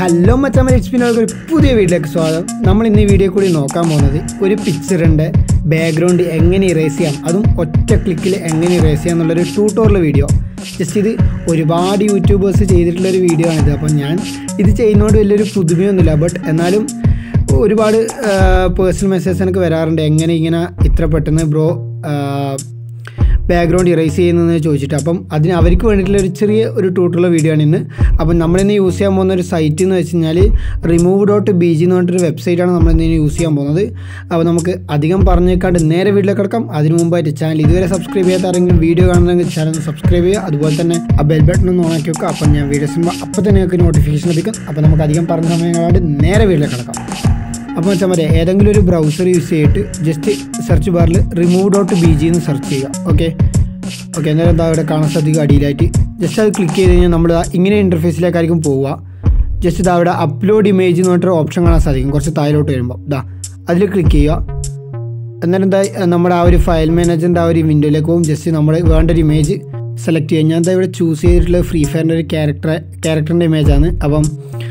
Hello മച്ചാമാരെ, it's me ഒരു പുതിയ വീഡിയോയിലേക്ക് സ്വാഗതം. നമ്മൾ ഇന്ന് ഈ വീഡിയോ കൂടി നോക്കാൻ പോകുന്നത് ഒരു പിക്ചറിൻ്റെ ബാക്ക്ഗ്രൗണ്ട് എങ്ങനെ ഇറേസ് ചെയ്യാം, അതും ഒറ്റ ക്ലിക്കിൽ എങ്ങനെ ഇറേസ് ചെയ്യാം എന്നുള്ളൊരു ട്യൂട്ടോറിയൽ വീഡിയോ. ജസ്റ്റ് ഇത് ഒരുപാട് യൂട്യൂബേഴ്സ് ചെയ്തിട്ടുള്ളൊരു വീഡിയോ ആണിത്. അപ്പം ഞാൻ ഇത് ചെയ്യുന്നതുകൊണ്ട് വലിയൊരു പുതുമയൊന്നുമില്ല, ബട്ട് എന്നാലും ഒരുപാട് പേഴ്സണൽ മെസ്സേജ് എനിക്ക് വരാറുണ്ട്, എങ്ങനെ ഇങ്ങനെ ഇത്ര പെട്ടെന്ന് ബ്രോ ബാക്ക്ഗ്രൗണ്ട് ഇറേസ് ചെയ്യുന്നതെന്ന് ചോദിച്ചിട്ട്. അപ്പം അതിന് അവർക്ക് വേണ്ടിയിട്ടുള്ള ഒരു ചെറിയ ട്യൂട്ടോറിയൽ വീഡിയോ ആണ് ഇന്ന്. അപ്പം നമ്മളിന്ന് യൂസ് ചെയ്യാൻ പോകുന്ന ഒരു സൈറ്റ് എന്ന് വെച്ച് കഴിഞ്ഞാൽ remove.bg എന്ന് പറഞ്ഞിട്ടൊരു വെബ്സൈറ്റാണ് നമ്മളിന്ന് യൂസ് ചെയ്യാൻ പോകുന്നത്. അപ്പോൾ നമുക്ക് അധികം പറഞ്ഞേക്കാണ്ട് നേരെ വീഡിയോയിലേക്ക് കിടക്കാം. അതിന് മുമ്പായിട്ട് ചാനൽ ഇതുവരെ സബ്സ്ക്രൈബ് ചെയ്യാത്ത ആരെങ്കിലും വീഡിയോ കാണുന്നെങ്കിൽ ചാനൽ സബ്സ്ക്രൈബ് ചെയ്യുക. അതുപോലെ തന്നെ ആ ബെൽ ബട്ടൺ ഒന്ന് ഓണാക്കി വെക്കുക. അപ്പം ഞാൻ വീഡിയോസ് ചെയ്യുമ്പോൾ അപ്പോൾ തന്നെ നിങ്ങൾക്ക് നോട്ടിഫിക്കേഷൻ ലഭിക്കും. അപ്പോൾ നമുക്ക് അധികം പറഞ്ഞ സമയങ്ങളായിട്ട് നേരെ വീഡിയോയിലേക്ക് കിടക്കാം. അപ്പോൾ വെച്ചാൽ മതി, ഏതെങ്കിലും ഒരു ബ്രൗസർ യൂസ് ചെയ്തിട്ട് ജസ്റ്റ് സെർച്ച് ബാറിൽ remove.bg എന്ന് സെർച്ച് ചെയ്യുക. ഓക്കെ, എന്നാലും എന്താ ഇവിടെ കാണാൻ സാധിക്കും അടിയിലായിട്ട്. ജസ്റ്റ് അത് ക്ലിക്ക് ചെയ്ത് കഴിഞ്ഞാൽ നമ്മൾ ഇങ്ങനെ ഇൻ്റർഫേസിലേക്കായിരിക്കും പോവുക. ജസ്റ്റ് ഇതാ അവിടെ അപ്ലോഡ് ഇമേജ് എന്ന് പറഞ്ഞിട്ടൊരു ഓപ്ഷൻ കാണാൻ സാധിക്കും. കുറച്ച് താഴോട്ട് വരുമ്പോൾ അതിൽ ക്ലിക്ക് ചെയ്യുക. എന്നാലും എന്താ നമ്മുടെ ആ ഒരു ഫയൽ മാനേജറിൻ്റെ ആ ഒരു വിൻഡോയിലേക്ക് പോകും. ജസ്റ്റ് നമ്മൾ വേണ്ട ഒരു ഇമേജ് സെലക്ട് ചെയ്യുക. ഞാൻ എന്താ ഇവിടെ ചൂസ് ചെയ്തിട്ടുള്ള ഫ്രീ ഫയറിൻ്റെ ഒരു ക്യാരക്ടറിൻ്റെ ഇമേജാണ്. അപ്പം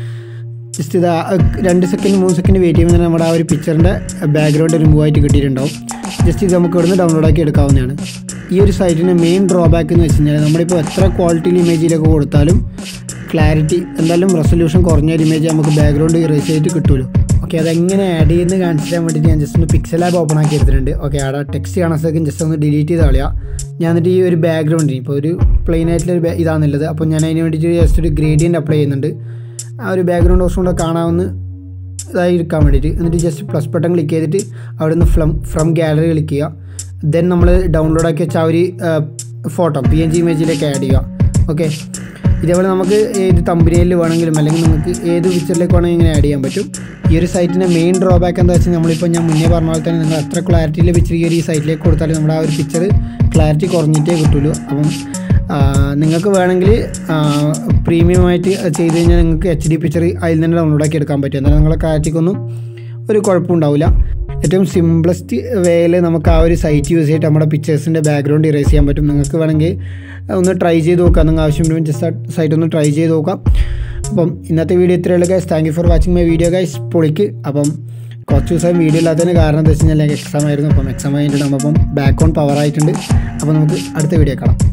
ജസ്റ്റ് ഇത് 2 സെക്കൻഡ് 3 സെക്കൻഡ് വെയിറ്റ് ചെയ്യുമ്പോൾ തന്നെ നമ്മുടെ ആ ഒരു പിക്ചറിൻ്റെ ബാക്ക്ഗ്രൗണ്ട് റിമൂവ് ആയിട്ട് കിട്ടിയിട്ടുണ്ടാവും. ജസ്റ്റ് ഇത് നമുക്ക് ഇവിടുന്ന് ഡൗൺലോഡാക്കി എടുക്കാവുന്നതാണ്. ഈ ഒരു സൈറ്റിൻ്റെ മെയിൻ ഡ്രോബാക്ക് എന്ന് വെച്ച് കഴിഞ്ഞാൽ നമ്മളിപ്പോൾ എത്ര ക്വാളിറ്റിയിൽ ഇമേജിലൊക്കെ കൊടുത്താലും ക്ലാരിറ്റി എന്തായാലും റെസൊല്യൂഷൻ കുറഞ്ഞ ഒരു ഇമേജ് നമുക്ക് ബാക്ക്ഗ്രൗണ്ട് ഇറേസ് ചെയ്തിട്ട് കിട്ടുമല്ലോ. ഓക്കെ, അതെങ്ങനെ ആഡ് ചെയ്യുന്നത് കാണിച്ചു തരാൻ വേണ്ടിയിട്ട് ഞാൻ ജസ്റ്റ് ഒന്ന് പിക്സൽ ആപ്പ് ഓപ്പൺ ആക്കി എടുത്തിട്ടുണ്ട്. ഓക്കെ, അവിടെ ടെക്സ്റ്റ് കാണാൻ സാധിക്കും. ജസ്റ്റ് ഒന്ന് ഡിലീറ്റ് ചെയ്ത് കളയുക. ഞാൻ എന്നിട്ട് ഈ ഒരു ബാക്ക്ഗ്രൗണ്ടിന് ഇപ്പോൾ ഒരു പ്ലെയിൻ ആയിട്ടുള്ളൊരു ഇതാണുള്ളത്. അപ്പോൾ ഞാൻ അതിന് വേണ്ടിയിട്ട് ജസ്റ്റ് ഒരു ഗ്രേഡിയൻ്റ് അപ്ലൈ ചെയ്യുന്നുണ്ട്. ആ ഒരു ബാക്ക്ഗ്രൗണ്ട് കുറച്ചും കൂടെ കാണാവുന്ന ഇതായി എടുക്കാൻ വേണ്ടിയിട്ട്. എന്നിട്ട് ജസ്റ്റ് പ്ലസ് ബട്ടൺ ക്ലിക്ക് ചെയ്തിട്ട് അവിടെ നിന്ന് ഫ്രം ഗാലറി ക്ലിക്ക് ചെയ്യുക. ദെൻ നമ്മൾ ഡൗൺലോഡാക്കി വെച്ച ആ ഒരു ഫോട്ടോ PNG ഇമേജിലേക്ക് ആഡ് ചെയ്യുക. ഓക്കെ, ഇതേപോലെ നമുക്ക് ഏത് തമ്പനയിലിൽ വേണമെങ്കിലും അല്ലെങ്കിൽ നമുക്ക് ഏത് പിക്ചറിലേക്ക് വേണമെങ്കിൽ ഇങ്ങനെ ആഡ് ചെയ്യാൻ പറ്റും. ഈ ഒരു സൈറ്റിൻ്റെ മെയിൻ ഡ്രോബാക്ക് എന്താ വെച്ചാൽ നമ്മളിപ്പോൾ ഞാൻ മുന്നേ പറഞ്ഞ പോലെ തന്നെ നിങ്ങൾ എത്ര ക്ലാരിറ്റിയിൽ പിക്ചർ ഈ സൈറ്റിലേക്ക് കൊടുത്താലും നമ്മുടെ ആ ഒരു പിക്ചർ ക്ലാരിറ്റി കുറഞ്ഞിട്ടേ കിട്ടുള്ളൂ. അപ്പം നിങ്ങൾക്ക് വേണമെങ്കിൽ പ്രീമിയമായിട്ട് ചെയ്ത് കഴിഞ്ഞാൽ നിങ്ങൾക്ക് HD പിക്ചർ അതിൽ തന്നെ ഡൗൺലോഡാക്കി എടുക്കാൻ പറ്റും. എന്നാൽ നിങ്ങളെ ക്ലാരിറ്റിക്കൊന്നും ഒരു കുഴപ്പമുണ്ടാവില്ല. ഏറ്റവും സിംപ്ലസ്റ്റ് വേയിൽ നമുക്ക് ആ ഒരു സൈറ്റ് യൂസ് ചെയ്തിട്ട് നമ്മുടെ പിക്ചേഴ്സിൻ്റെ ബാക്ക്ഗ്രൗണ്ട് ഇറേസ് ചെയ്യാൻ പറ്റും. നിങ്ങൾക്ക് വേണമെങ്കിൽ ഒന്ന് ട്രൈ ചെയ്ത് നോക്കാം. നിങ്ങൾ ആവശ്യമുണ്ടെങ്കിൽ ജസ്റ്റ് ആ സൈറ്റ് ഒന്ന് ട്രൈ ചെയ്ത് നോക്കാം. അപ്പം ഇന്നത്തെ വീഡിയോ ഇത്രയുള്ളൂ guys. Thank you for watching my video guys. പൊളിക്ക്. അപ്പം കുറച്ച് ദിവസം വീഡിയോ ഇല്ലാത്തതിന് കാരണം എന്താ വെച്ച് കഴിഞ്ഞാൽ എക്സാം ആയിരുന്നു. അപ്പം എക്സാം കഴിഞ്ഞിട്ട് നമ്മളിപ്പം ബാക്ക് ഓൺ പവർ ആയിട്ടുണ്ട്. അപ്പോൾ നമുക്ക് അടുത്ത വീഡിയോ കാണാം.